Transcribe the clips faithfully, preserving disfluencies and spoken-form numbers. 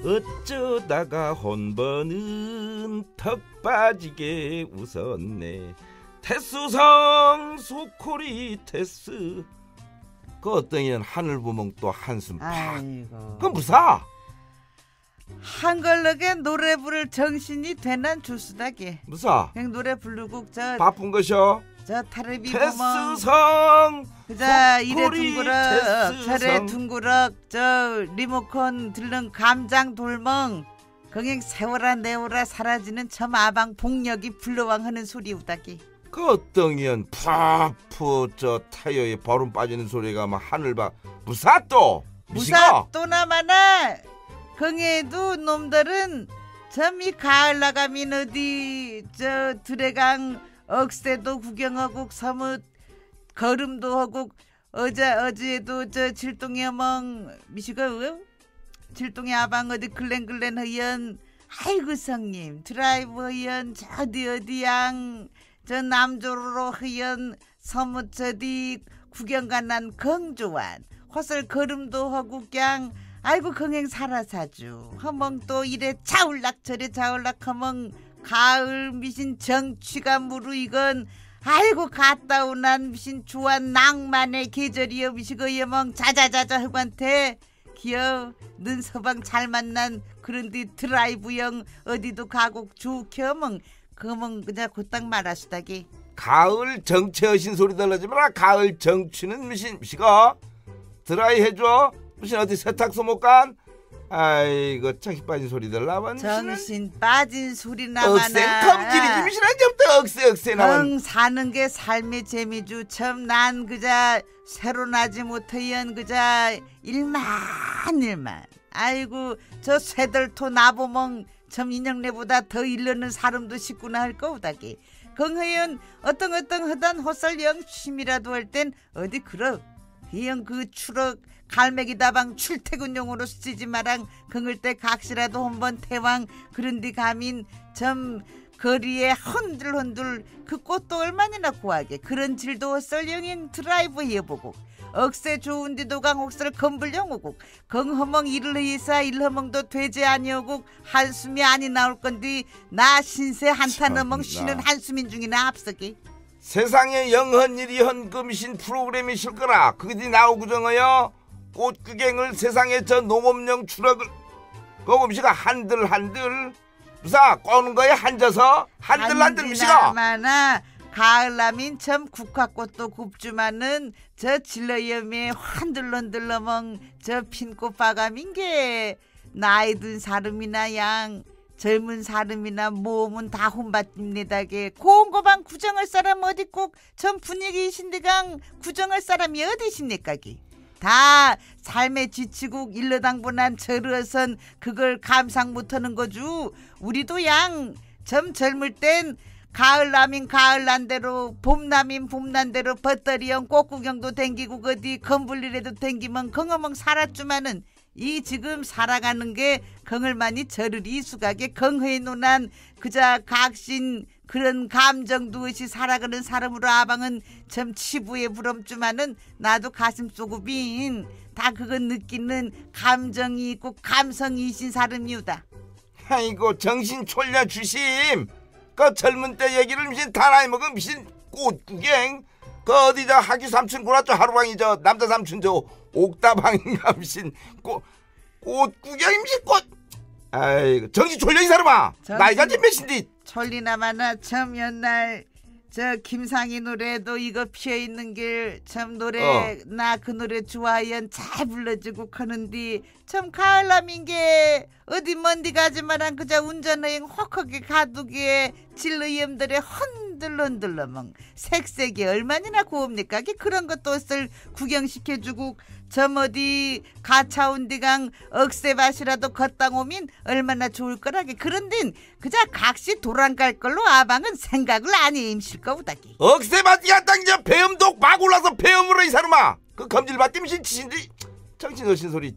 어쩌다가 한 번은 턱 빠지게 웃었네. 테스성 소코리 테스. 그 어떤 년 하늘 보면 또 한숨 팍. 그건 무사. 한걸럭에 노래 부를 정신이 되난 주스다게. 무사. 그냥 노래 부르고 저 바쁜 것이여. 저 타르비 보면 테스성 그자 이래 둥그럭 테스성. 저래 둥그럭 저 리모컨 들른 감장 돌멍 그냥 세월아 내월아 사라지는 저 아방 복력이 불러왕 하는 소리 우다기. 그 어떤 년 푸푸 저 타이어에 버름 빠지는 소리가 막 하늘 봐. 무사 또 무사 또나마나 경에도 놈들은 점이 가을 나가면 어디 저 드레강 억새도 구경하고 서뭇 걸음도 하고 어제 어제도 저 질동의 어멍 미시가 어? 질동의 아방 어디 글렌글렌 허연 아이고 성님 드라이브 허연 저 어디 어디 양 저 남조로 허연 서뭇 저디 구경 간난 긍조한 허설 걸음도 하고 그냥 아이고 긍행 살아사주 허멍 또 이래 자울락 저래 자울락 허멍 가을 미신 정취가 무르이건 아이고 갔다 오난 미신 주한 낭만의 계절이여 미시고 여멍 자자자자 흑한테 기어 는 서방 잘 만난 그런데 드라이브형 어디도 가고 주켜멍 그멍 그냥 곧딱 말하시다기. 가을 정취하신 소리 달라지 마라. 가을 정취는 미신 미시가 드라이 해줘. 무슨 어디 세탁소 못 간? 아이고 정신 빠진 소리들 나만 정신 빠진 소리 나마나 억센 컴질이지 미신한 점부터 억세 억세 나만 응 사는 게 삶의 재미주 참 난 그자 새로 나지 못하연 그자 일만 일만 아이고 저 쇠들토 나보멍 참 인형네보다 더 일르는 사람도 싶구나 할 거우다기. 긍하연 어떤 어떤 하단 호설령 취미라도 할 땐 어디 그러 이형 그 추럭 갈매기다방 출퇴근용으로 쓰지 마랑 긍을 때 각시라도 한번 태왕 그런디 가민 점 거리에 헌들헌들 그 꽃도 얼마나 고하게 그런 질도 썰령행 드라이브 해보고 억새 좋은 데도 강옥설 건불령 오고 긍허멍 일을 해서 일허멍도 되지 아니오고 한숨이 아니 나올 건데 나 신세 한탄허멍 쉬는 한숨인 중이나 앞서기. 세상에 영헌 일이 헌금이신 프로그램이실 거라. 그게 나오고 정어요. 꽃구경을 세상에 저 농업용 추락을 그거 음식아 한들한들 무사 꼬는 거에 앉아서 한들한들 음식아 한지나마나 가을라민 참 국화꽃도 굽주마는 저 질러염에 한들런들러멍 저 핀꽃 바감인게 나이 든 사람이나 양 젊은 사람이나 몸은 다 혼밭입니다게 고운 거방 구정할 사람 어디 꼭 전 분위기이신데강 구정할 사람이 어디십니까기. 다 삶에 지치고 일러당분한 저르선 그걸 감상 못하는 거주. 우리도 양 점 젊을 땐 가을남인 가을난대로 봄남인 봄난대로 벗더리형 꽃구경도 댕기고 어디 건불리라도 댕기면 긍어멍 살았주마는 이 지금 살아가는 게 긍을만이 저르리 수각에 긍허에 논한 그자 각신 그런 감정도 없이 살아가는 사람으로 아방은 참 치부에 부럽지만은 나도 가슴 속으빈 다 그건 느끼는 감정이 있고 감성이신 사람이오다. 아이고 정신 촐려 주심. 그 젊은 때 얘기를 미신 다 나이 먹은 미신 꽃구경 그 어디자 하기 삼촌 구라죠 하루방이 저 남자 삼촌 저 옥다방인가 미신 꽃 꽃구경 미신 꽃. 아이고 정신 촐려 이 사람아. 나이가 좀 몇인데 천리나마나 참 옛날 저 김상희 노래도 이거 피어있는 길 참 노래 어. 나 그 노래 좋아하연 잘 불러주고 가는디 참 가을남인 게 어디 먼디 가지마랑 그저 운전여행 혹하게 가두기에 진르염들의 헌들런들러멍 색색이 얼마나 고웁니까? 그런 것도 쓸 구경시켜주고 점 어디 가차운디강 억새밭이라도 걷다 오면 얼마나 좋을 거라게. 그런데 그저 각시 도랑갈 걸로 아방은 생각을 아니 임실 거우다기. 억새밭이야 땅이저 배음독 막 올라서 배음으로 이 사람아. 그 검질밭 때문에 치신지 정신 없신 소리.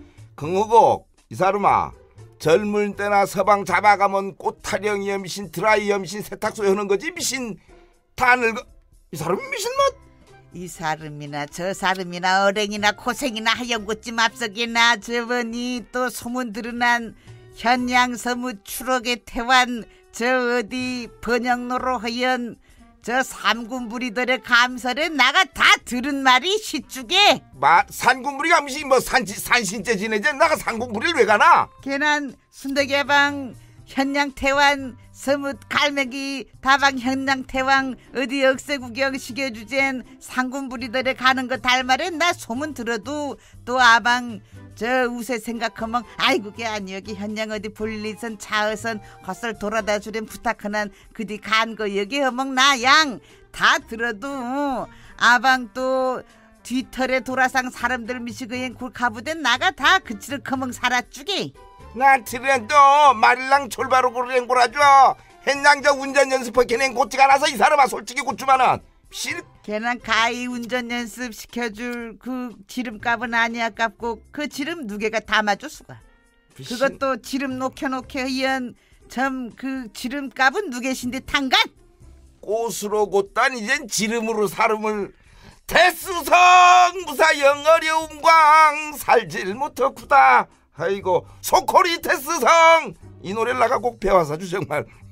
긍어곡 이 사람아 젊을 때나 서방 잡아가면 꽃타령 염신 드라이 염신 세탁소 여는 거지 미신 다 늙어. 이 사람이 미신 뭐 이 사람이나 저 사람이나 어랭이나 고생이나 하연꽃집 앞서기나 저번이 또 소문 드러난 현양서무 추록의 태완 저 어디 번영로로 허연 저 삼군부리들의 감설에 나가 다 들은 말이 시쭉에 마 산군부리가 무슨 뭐 산, 산신째 지내지 나가 산군부리를 왜 가나? 걔난 순덕야방 현양태왕 서뭇 갈매기 다방 현양태왕 어디 역세구경 시켜주젠 상군부리들에 가는 거 닮아래 나 소문 들어도 또 아방 저 우세 생각하면 아이고 게 아니 여기 현양 어디 볼일선 차어선 헛설 돌아다 주렴 부탁하난 그디 간 거 여기 허멍 나 양 다 들어도 아방 또 뒤털에 돌아상 사람들 미시그엔 굴카부된 나가 다 그치를 커멍 살았주기 나 트렌도 말랑 졸바로 고르는 거라줘 hen낭저 운전 연습하기는 고치가 나서 이 사람아 솔직히 고추만은 실 걔는 가히 운전 연습 시켜줄 그 지름값은 아니야 값고 그 지름 누개가 담아줬수가 그것도 지름 녹혀놓게 의연 참 그 지름값은 누개신데 탄간 꽃으로 곧단 이젠 지름으로 사람을 대수성 무사영 어려운 광 살질 못하구다 아이고 소코리 테스성 이 노래를 나가 꼭 배워서 주 정말